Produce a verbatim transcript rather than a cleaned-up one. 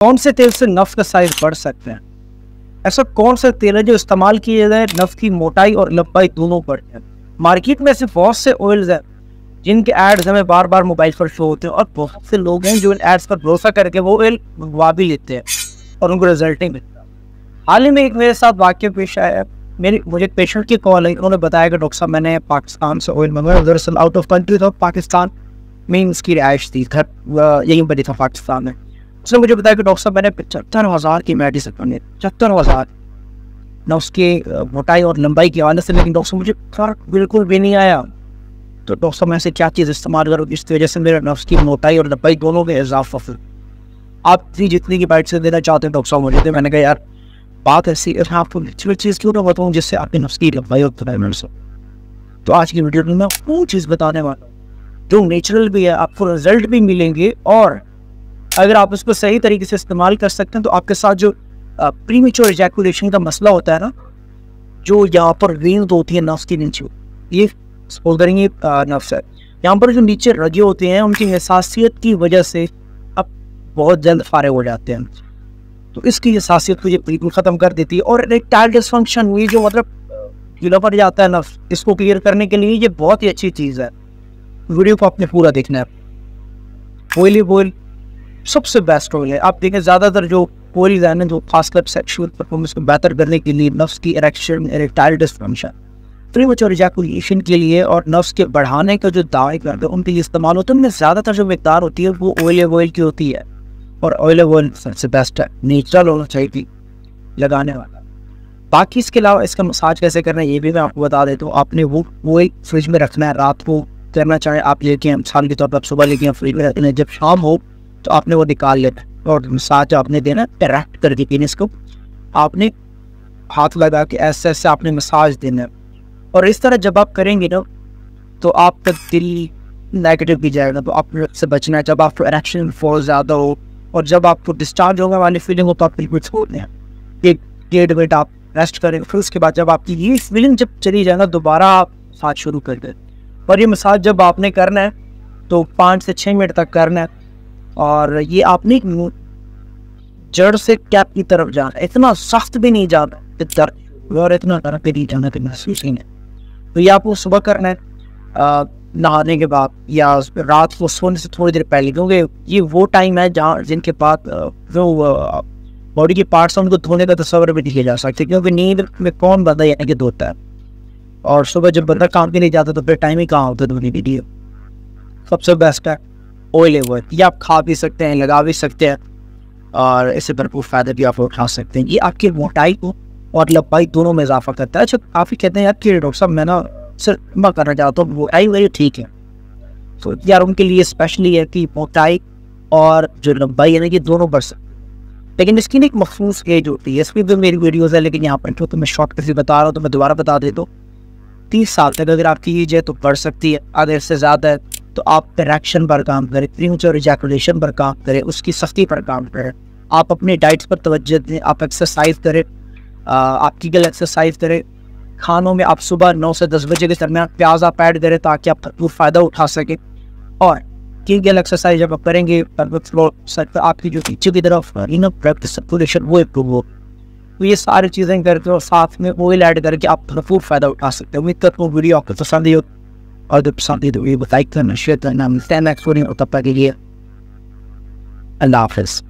कौन से तेल से नफ्स का साइज बढ़ सकते हैं? ऐसा कौन सा तेल है जो इस्तेमाल किया जाए नफ्स की मोटाई और लंबाई दोनों बढ़ जाए? मार्केट में ऐसे बहुत से ऑयल्स हैं जिनके एड्स हमें बार बार मोबाइल पर शो होते हैं और बहुत से लोग हैं जो इन एड्स पर भरोसा करके वो ऑयल मंगवा भी लेते हैं और उनको रिजल्ट नहीं मिलता। हाल ही में एक मेरे साथ वाक्य पेश आया है। मेरी मुझे एक पेशेंट की कॉल आई, उन्होंने बताया कि डॉक्टर साहब मैंने पाकिस्तान से ऑयल मंगवाया, दरअसल आउट ऑफ कंट्री था, पाकिस्तान में उसकी रिहाइश थी, घर यहीं पर ही था पाकिस्तान में। उसने मुझे बताया कि डॉक्टर साहब मैंने पचहत्तर हज़ार की मेडिसिन बनी, पचहत्तर हज़ार ना उसके मोटाई और लंबाई की हवाले से, लेकिन डॉक्टर मुझे फर्क बिल्कुल भी नहीं आया। तो डॉक्टर साहब मैं ऐसे क्या चीज़ इस्तेमाल करूँ जिसकी वजह से मेरे नफ्स की मोटाई और लंबाई दोनों में इजाफा हो? आप जी जितनी की बाइट से देना चाहते हैं डॉक्टर साहब मुझे दे। मैंने कहा यार बात ऐसी है, आपको नेचुरल चीज़ क्यों ना बताऊँ जिससे आपकी नफ्स की लंबाई और लंबाई में। तो आज की वीडियो में मैं वो चीज़ बताने वाला हूँ जो नेचुरल भी है, आपको रिजल्ट भी मिलेंगे, और अगर आप उसको सही तरीके से इस्तेमाल कर सकते हैं तो आपके साथ जो प्रीमेच्योर इजैकुलेशन का मसला होता है ना, जो यहाँ पर वेन्स होती है नफ्स के नीचे, ये स्पोल्डरिंग नफ्स है, यहाँ पर जो नीचे रगे होते हैं उनकी हसासियत की वजह से अब बहुत जल्द फारिग हो जाते हैं। तो इसकी हसासियत को ये बिल्कुल ख़त्म कर देती है। और एक टाइल डिसफंक्शन हुई जो मतलब गिला पड़ जाता है नफ्स, इसको क्लियर करने के लिए ये बहुत ही अच्छी चीज़ है। वीडियो को आपने पूरा देखना है। ऑयली ऑयल सबसे बेस्ट ऑयल है। आप देखें ज़्यादातर जो ऑयल है ना, जो खासकर सेक्सुअल परफॉर्मेंस को बेहतर करने के लिए, नफ्स की erection, erectile dysfunction, premature ejaculation के लिए और नफ्स के बढ़ाने का जो दावे करते हैं उनके लिए इस्तेमाल होता है। उनमें ज़्यादातर जो मिकदार होती है वो ऑयल ऑयल की होती है, और ऑयल ऑयल सबसे बेस्ट है, नेचुरल होना चाहिए लगाने वाला। बाकी इसके अलावा इसका मसाज कैसे करना है ये भी मैं आपको बता देता हूँ। आपने वो ऑयल फ्रिज में रखना है, रात को करना चाहे आप लेके, मिसाल के तौर पर आप सुबह लेके फ्रिज में रखना है, जब शाम हो तो आपने वो निकाल लेना है और मसाज आपने देना डायरेक्ट करके पीने को आपने हाथ लगा के ऐसे ऐसे आपने मसाज देना है। और इस तरह जब आप करेंगे ना तो आपका दिल नेगेटिव भी जाएगा, तो आप से बचना है। जब आपको इरेक्शन बहुत ज़्यादा हो और जब आपको डिस्चार्ज होगा वाली फीलिंग हो तो आप बिल्कुल छोड़ दें, एक डेढ़ मिनट आप रेस्ट करें, फिर उसके बाद जब आपकी ये फीलिंग जब चली जाएगा दोबारा आप मसाज शुरू कर दें। और ये मसाज जब आपने करना है तो पाँच से छः मिनट तक करना है, और ये आपने जड़ से कैप की तरफ जाना है, इतना सख्त भी नहीं जाना दर्द और इतना दर्द भी नहीं जाना कि महसूस ही नहीं। तो ये आपको सुबह करना है आ, नहाने के बाद या रात को सोने से थोड़ी देर पहले, क्योंकि ये वो टाइम है जहाँ जिनके पास जो बॉडी के पार्ट्स हैं उनको धोने का तस्वर भी नहीं किया जा सकता, क्योंकि नींद में कौन बंदा यानी कि धोता है, और सुबह जब बंदा काम पे नहीं जाता तो फिर टाइम ही कहाँ होता है धोने के लिए। सबसे बेस्ट है ऑयल ऑयल, ये आप खा भी सकते हैं, लगा भी सकते हैं, और इससे भरपूर फ़ायदे भी आप उठा सकते हैं। ये आपकी मोटाई को और लंबाई दोनों में इजाफा करता है। अच्छा आप ही कहते हैं यार कि डॉक्टर साहब मैं ना सिर्फ मैं करना चाहता हूँ, वो आई वही ठीक है, तो यार उनके लिए स्पेशली है कि मोटाई और जो लंबाई है ना ये दोनों बढ़ सकते हैं, लेकिन इसकी ना एक मखसूस एज होती है। इसकी भी मेरी वीडियोज़ है, लेकिन यहाँ पर तो मैं शॉर्ट कट से बता रहा हूँ तो मैं दोबारा बता देता हूँ। तीस साल तक अगर आपकी एज है तो बढ़ सकती है, अगर इससे ज़्यादा है तो आप इरेक्शन पर काम करें, प्रीमेच्योर इजैकुलेशन पर काम करें, उसकी सख्ती पर काम करें, आप अपनी डाइट्स पर तवज्जो दें, आप एक्सरसाइज करें, आप कीगल एक्सरसाइज करें, खानों में आप सुबह नौ से दस बजे के दरमियान प्याज आप ऐड करें ताकि आप भरपूर फ़ायदा उठा सकें। और कीगल एक्सरसाइज जब आप करेंगे आपकी जो पीछे की तरफ ब्लड सर्कुलेशन वो इम्प्रूव हो। तो ये सारी चीज़ें करके और साथ में ऑयल ऐड करके आप भरपूर फ़ायदा उठा सकते हैं। उम्मीद करता हूँ वीडियो आपको पसंद आई हो, और जब पसंद है तो ये लाइक करना, शेयर करना, मिलते हैं नेक्स्ट वीडियो, तब तक के लिए अल्लाह हाफ़िज़।